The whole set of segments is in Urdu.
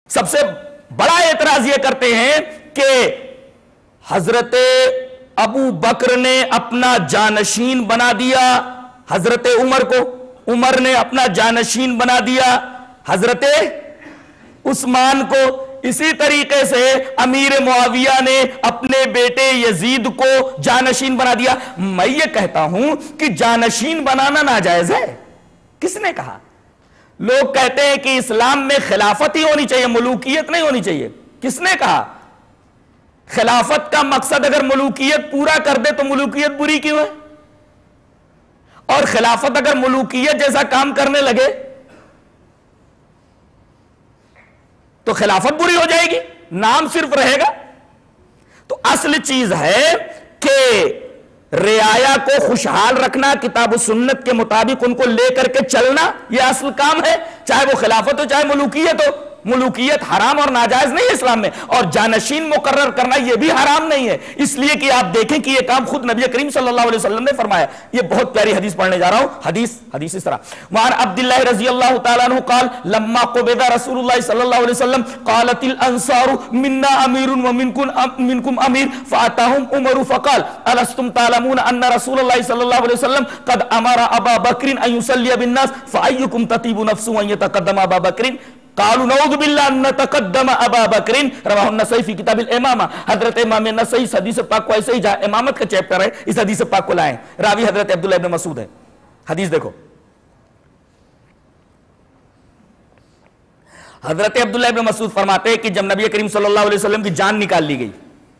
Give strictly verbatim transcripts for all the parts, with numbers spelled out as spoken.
سب سے بڑا اعتراض یہ کرتے ہیں کہ حضرت ابو بکر نے اپنا جانشین بنا دیا حضرت عمر کو، عمر نے اپنا جانشین بنا دیا حضرت عثمان کو، اسی طریقے سے امیر معاویہ نے اپنے بیٹے یزید کو جانشین بنا دیا۔ میں یہ کہتا ہوں کہ جانشین بنانا ناجائز ہے، کس نے کہا؟ لوگ کہتے ہیں کہ اسلام میں خلافت ہی ہونی چاہیے، ملوکیت نہیں ہونی چاہیے، کس نے کہا؟ خلافت کا مقصد اگر ملوکیت پورا کر دے تو ملوکیت بری کیوں ہے؟ اور خلافت اگر ملوکیت جیسا کام کرنے لگے تو خلافت بری ہو جائے گی، نام صرف رہے گا۔ تو اصل چیز ہے کہ رعایا کو خوشحال رکھنا، کتاب و سنت کے مطابق ان کو لے کر کے چلنا، یہ اصل کام ہے، چاہے وہ خلافت ہو چاہے ملوکیت ہو۔ ملوکیت حرام اور ناجائز نہیں ہے اسلام میں، اور جانشین مقرر کرنا یہ بھی حرام نہیں ہے، اس لیے کہ آپ دیکھیں کہ یہ کام خود نبی کریم صلی اللہ علیہ وسلم نے فرمایا۔ یہ بہت پیاری حدیث پڑھنے جا رہا ہوں، حدیث حدیث اس طرح، وعن عبداللہ رضی اللہ تعالیٰ عنہ قال لما قبض رسول اللہ صلی اللہ علیہ وسلم قالت الانصار منا امیر ومنکم امیر فاتاہم عمر فقال الستم تعلمون ان رسول اللہ صلی اللہ علیہ وسلم قد امر ابا بکر ان یصلی بالناس فایکم تطیب نفسه ان یتقدم ابا بکر قالوا نعوذ باللہ ان تقدم ابا بکر رواہ النسائی فی کتاب الامامہ۔ حضرت امام نسائی اس حدیث پاک کو ایسے ہی جہاں امامت کا چیپٹر ہے اس حدیث پاک کو لائیں، راوی حضرت عبداللہ ابن مسعود ہے۔ حدیث دیکھو، حضرت عبداللہ ابن مسعود فرماتے ہیں کہ جب نبی کریم صلی اللہ علیہ وسلم کی جان نکال لی گئی،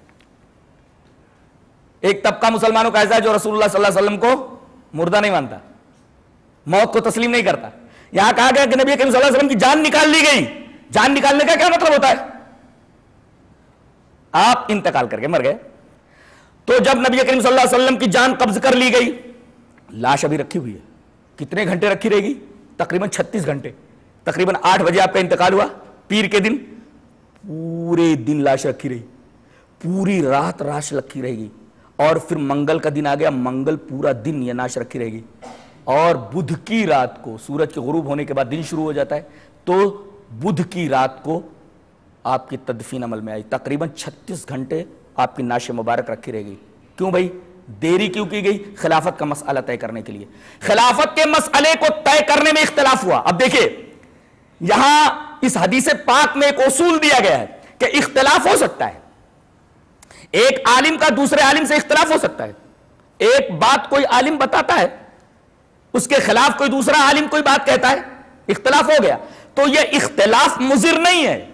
ایک طبقہ مسلمانوں کا ایسا ہے جو رسول اللہ صلی اللہ علیہ وسلم کو مردہ نہیں مانتا، موت کو تسلیم نہیں کرتا۔ یہاں کہا گیا کہ نبی کریم صلی اللہ علیہ وسلم کی جان نکال لی گئی، جان نکالنے کا کیا مطلب ہوتا ہے؟ آپ انتقال کر کے مر گئے۔ تو جب نبی کریم صلی اللہ علیہ وسلم کی جان قبض کر لی گئی، لاش ابھی رکھی ہوئی ہے، کتنے گھنٹے رکھی رہے گی؟ تقریباً چھتیس گھنٹے، تقریباً آٹھ بجے آپ کا انتقال ہوا پیر کے دن، پورے دن لاش رکھی رہی، پوری رات لاش رکھی رہے گی، اور پھر منگل کا دن آ گیا، منگل پورا دن یہ لاش رکھی رہے گی، اور بدھ کی رات کو سورج کے غروب ہونے کے بعد دن شروع ہو جاتا ہے، تو بدھ کی رات کو آپ کی تدفین عمل میں آئی، تقریباً چھتیس گھنٹے آپ کی نعش مبارک رکھی رہ گئی۔ کیوں بھائی دیری کیوں کی گئی؟ خلافت کا مسئلہ طے کرنے کے لیے۔ خلافت کے مسئلے کو طے کرنے میں اختلاف ہوا۔ اب دیکھیں یہاں اس حدیث پاک میں ایک اصول دیا گیا ہے کہ اختلاف ہو سکتا ہے، ایک عالم کا دوسرے عالم سے اختلاف ہو سکتا ہے، ایک بات کوئی عالم بتاتا ہے، اس کے خلاف کوئی دوسرا عالم کوئی بات کہتا ہے، اختلاف ہو گیا، تو یہ اختلاف مضر نہیں ہے،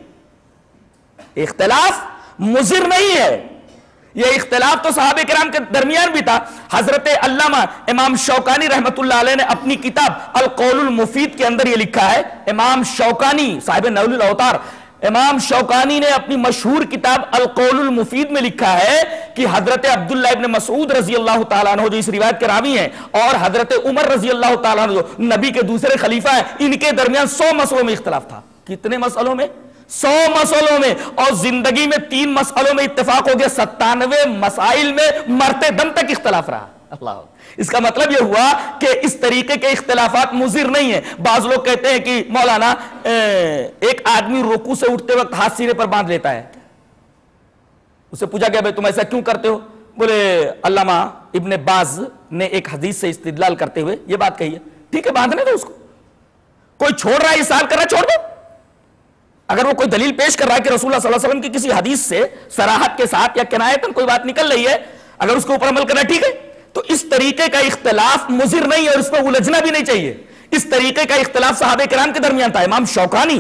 اختلاف مضر نہیں ہے، یہ اختلاف تو صحابہ کرام کے درمیان بھی تھا۔ حضرت علامہ امام شوکانی رحمت اللہ علیہ نے اپنی کتاب القول المفید کے اندر یہ لکھا ہے، امام شوکانی صاحب نول الاوطار، امام شوکانی نے اپنی مشہور کتاب القول المفید میں لکھا ہے کہ حضرت عبداللہ ابن مسعود رضی اللہ تعالیٰ عنہ جو اس روایت کے راوی ہیں، اور حضرت عمر رضی اللہ تعالیٰ عنہ جو نبی کے دوسرے خلیفہ ہیں، ان کے درمیان سو مسئلوں میں اختلاف تھا۔ کتنے مسئلوں میں؟ سو مسئلوں میں، اور زندگی میں تین مسئلوں میں اتفاق ہو گیا، ستانوے مسائل میں مرتے دم تک اختلاف رہا۔ اللہ، اس کا مطلب یہ ہوا کہ اس طریقے کے اختلافات مضر نہیں ہیں۔ بعض لوگ کہتے ہیں کہ مولانا ایک آدمی رکوع سے اٹھتے وقت ہاتھ سینے پر باندھ لیتا ہے، اسے پوچھا گیا بھائی تم ایسا کیوں کرتے ہو؟ بولے علامہ ابن باز نے ایک حدیث سے استدلال کرتے ہوئے یہ بات کہی ہے، ٹھیک ہے باندھنے دو اس کو، کوئی چھوڑ رہا ہے اس سال کر رہا ہے چھوڑ دو، اگر وہ کوئی دلیل پیش کر رہا ہے کہ رسول اللہ صلی اللہ علیہ وسلم کی کسی حدیث سے صراحت کے ساتھ یا کنایتاً کوئی بات نکل رہی ہے، اگر اس کے اوپر عمل کرنا ٹھیک ہے، تو اس طریقے کا اختلاف مضر نہیں ہے اور اس پر الجھنا بھی نہیں چاہیے۔ اس طریقے کا اختلاف صحابہ کرام کے درمیان تھا۔ امام شوکانی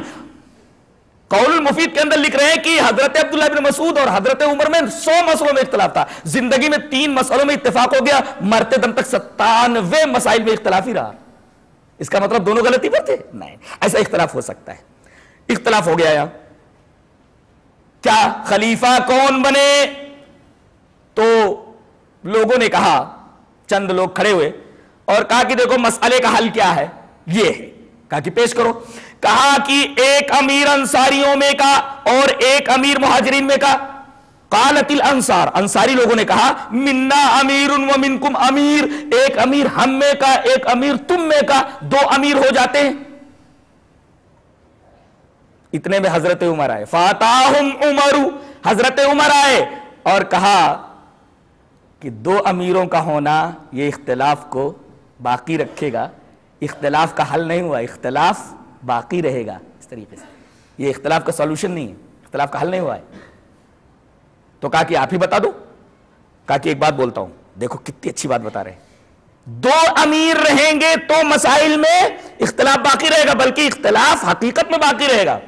قول المفید کے اندر لکھ رہے ہیں کہ حضرت عبداللہ بن مسعود اور حضرت عمر میں سو مسئلوں میں اختلاف تھا، زندگی میں تین مسئلوں میں اتفاق ہو گیا، مرتے دم تک ستانوے مسائل میں اختلاف ہی رہا۔ اس کا مطلب دونوں غلطی پر تھے؟ نہیں، ایسا اختلاف ہو سکتا ہے۔ اختلاف ہو گیا یہاں کیا خلیفہ کون بنے؟ تو لوگوں نے کہا، چند لوگ کھڑے ہوئے اور کہا کہ دیکھو مسئلے کا حل کیا ہے، یہ ہے، کہا کہ پیش کرو، کہا کہ ایک امیر انصاریوں میں کا اور ایک امیر مہاجرین میں کا۔ قالت الانصار، انصاری لوگوں نے کہا منا امیر و منکم امیر، ایک امیر ہم میں کا ایک امیر تم میں کا، دو امیر ہو جاتے ہیں۔ اتنے میں حضرت عمر آئے، فاتاہم عمر، حضرت عمر آئے اور کہا کہ دو امیروں کا ہونا یہ اختلاف کو باقی رکھے گا، اختلاف کا حل نہیں ہوا، اختلاف باقی رہے گا. اس طریقے سے یہ اختلاف کا سولوشن نہیں ہے، اختلاف کا حل نہیں ہوا ہے. تو کہا کہ آپ ہی بتا دو. کہا کہ ایک بات بولتا ہوں، دیکھو کتنی اچھی بات بتا رہے ہیں، دو امیر رہیں گے تو مسائل میں اختلاف باقی رہے گا، بلکہ اختلاف حقیقت میں باقی رہے گا.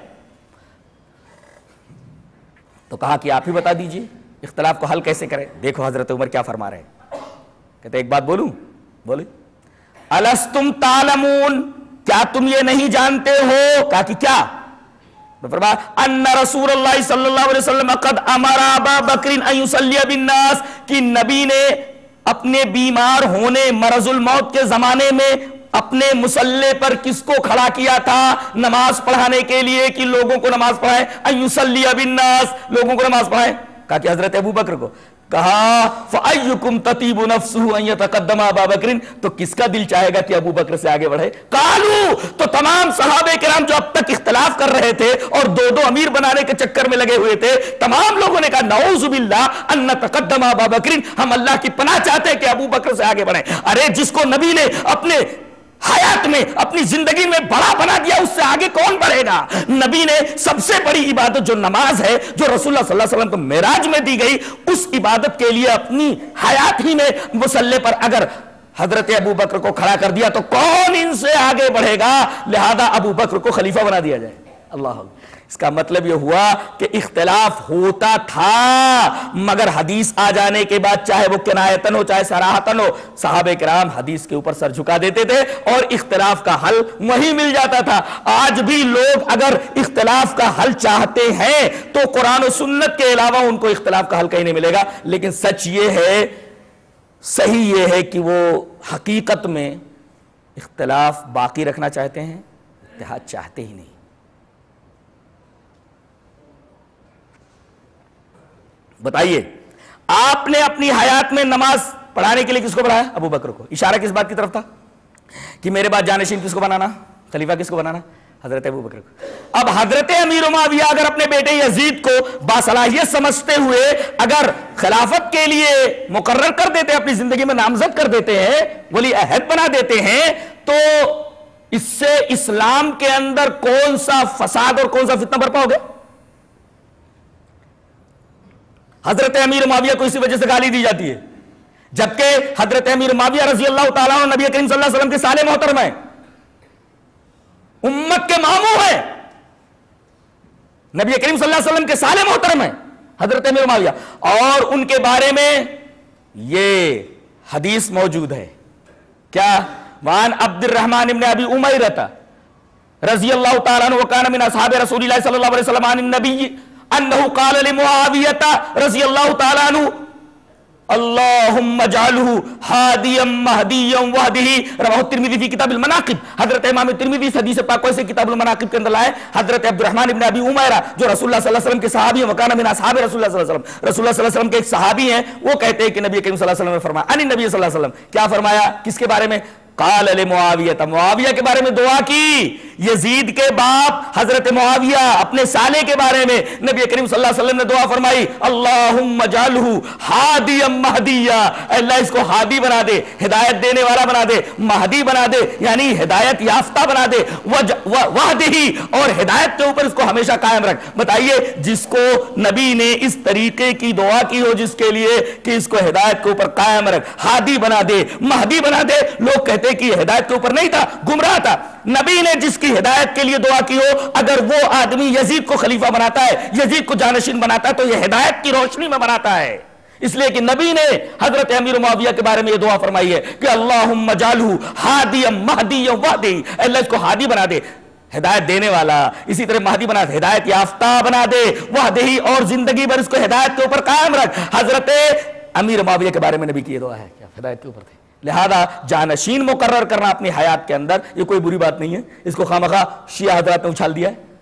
تو کہا کہ آپ ہی بتا دیجئے اختلاف کو حل کیسے کریں. دیکھو حضرت عمر کیا فرما رہے ہیں، کہتے ایک بات بولوں؟ بولے. الستم تعلمون، کیا تم یہ نہیں جانتے ہو؟ کہا کہ کیا؟ فرمایا ان رسول اللہ صلی اللہ علیہ وسلم قد امر ابا بکر ان یصلی بالناس، کہ نبی نے اپنے بیمار ہونے مرض الموت کے زمانے میں اپنے مصلی پر کس کو کھڑا کیا تھا؟ نماز پڑھانے کے لیے، کہ لوگوں کو نماز پڑھائیں. ان یصلی بالناس، لوگوں کو نماز پڑھائیں. کہا کہ حضرت ابو بکر کو. کہا فَأَيُّكُمْ تَطِيبُ نَفْسُهُ أَن يَتَقَدَّمَ أَبَا بَكْرٍ، تو کس کا دل چاہے گا کہ ابو بکر سے آگے بڑھے؟ قالو، تو تمام صحابہ کرام جو اب تک اختلاف کر رہے تھے اور دو دو امیر بنانے کے چکر میں لگے ہوئے تھے، تمام لوگوں نے کہا نعوذ باللہ ان نتقدم ابا بکر، ہم اللہ کی پناہ چاہتے ہیں کہ ابو بکر سے آگے بڑھیں. ارے جس کو نبی نے اپنے حیات میں، اپنی زندگی میں بڑا بنا دیا، اس سے آگے کون بڑھے گا؟ نبی نے سب سے بڑی عبادت جو نماز ہے، جو رسول اللہ صلی اللہ علیہ وسلم کو معراج میں دی گئی، اس عبادت کے لیے اپنی حیات ہی میں مصلی پر اگر حضرت ابو بکر کو کھڑا کر دیا تو کون ان سے آگے بڑھے گا؟ لہذا ابو بکر کو خلیفہ بنا دیا جائے. اللہ، اس کا مطلب یہ ہوا کہ اختلاف ہوتا تھا، مگر حدیث آ جانے کے بعد چاہے وہ کنایتن ہو چاہے صراحتن ہو، صحابہ کرام حدیث کے اوپر سر جھکا دیتے تھے اور اختلاف کا حل وہی مل جاتا تھا. آج بھی لوگ اگر اختلاف کا حل چاہتے ہیں تو قرآن و سنت کے علاوہ ان کو اختلاف کا حل کہیں نہیں ملے گا. لیکن سچ یہ ہے، صحیح یہ ہے کہ وہ حقیقت میں اختلاف باقی رکھنا چاہتے ہیں، اتحاد چاہتے ہی نہیں. بتائیے، آپ نے اپنی حیات میں نماز پڑھانے کے لیے کس کو بڑھایا؟ ابو بکر کو. اشارہ کس بات کی طرف تھا؟ کہ میرے بعد جانشین کس کو بنانا، خلیفہ کس کو بنانا؟ حضرت ابو بکر کو. اب حضرت امیر معاویہ اگر اپنے بیٹے یزید کو باصلاحیت سمجھتے ہوئے اگر خلافت کے لیے مقرر کر دیتے ہیں، اپنی زندگی میں نامزد کر دیتے ہیں، ولی عہد بنا دیتے ہیں، تو اس سے اسلام کے اندر کون سا فساد اور کون سا فتنہ برپا ہو گیا؟ حضرت امیر معاویہ کو اسی وجہ سے گالی دی جاتی ہے، جبکہ حضرت امیر معاویہ رضی اللہ تعالیٰ عنہ نبی کریم صلی اللہ علیہ وسلم کے سالے محترم ہیں، امت کے ماموں ہیں، نبی کریم صلی اللہ علیہ وسلم کے سالے محترم ہیں حضرت امیر معاویہ. اور ان کے بارے میں یہ حدیث موجود ہے، کیا؟ وان عبد الرحمن ابن ابی امیرہ رضی اللہ تعالیٰ عنہ وکان من اصحاب رسول اللہ صلی اللہ علیہ وسلم عن النبی انہو قال لمعاویہ رضی اللہ تعالیٰ عنہ اللہم اجعلہ ہادیا مہدیا وحدہ، رواہ الترمذی فی کتاب المناقب. حضرت امام ترمذی اس حدیث پاک کو اسے کتاب المناقب کے اندر لائے. حضرت عبد الرحمن ابن ابی امیرہ جو رسول اللہ صلی اللہ علیہ وسلم کے صحابی ہیں، وکان من اصحاب رسول اللہ صلی اللہ علیہ وسلم، رسول اللہ صلی اللہ علیہ وسلم کے ایک صحابی ہیں، وہ کہتے ہیں کہ نبی کریم صلی اللہ علیہ وسلم نے فرمایا، ان نبی صلی اللہ علیہ وسلم، کیا فرمایا؟ کس کے بارے میں؟ قال لمعاویہ، معاویہ کے بارے میں دعا کی. یزید کے باپ حضرت معاویہ اپنے سالے کے بارے میں نبی کریم صلی اللہ علیہ وسلم نے دعا فرمائی، اللہم اجعلہ ہادیا مہدیا، اللہ اس کو ہادی بنا دے، ہدایت دینے والا بنا دے، مہدی بنا دے یعنی ہدایت یافتہ بنا دے، وحدہ، اور ہدایت کے اوپر اس کو ہمیشہ قائم رکھ. بتائیے، جس کو نبی نے اس طریقے کی دعا کی ہو جس کے لیے کہ اس کو ہدایت کے اوپر قائم رکھ، ہادی بنا دے، مہدی بنا دے، لوگ کہتے کہ یہ ہدایت کے اوپر نہیں تھا، گمراہ تھا. نبی نے جس کی ہدایت کے لیے دعا کی ہو، اگر وہ آدمی یزید کو خلیفہ بناتا ہے، یزید کو جانشین بناتا ہے، تو یہ ہدایت کی روشنی میں بناتا ہے. اس لیے کہ نبی نے حضرت امیر معاویہ کے بارے میں یہ دعا فرمائی ہے کہ اللہم اجعلہ ہادیا مہدیا وحدہ، اللہ اس کو ہادی بنا دے، ہدایت دینے والا، اسی طرح مہدی بنا دے، ہدایت یافتہ بنا دے، وحدہ، اور زندگی بھر اس کو ہدایت کے اوپر قائم رکھ. حضرت امیر معاویہ کے بارے میں نبی کی یہ دعا ہے، کیا ہدایت کے اوپر تھے. لہذا جانشین مقرر کرنا اپنی حیات کے اندر یہ کوئی بری بات نہیں ہے. اس کو خواہ مخواہ شیعہ حضرات نے اچھال دیا ہے.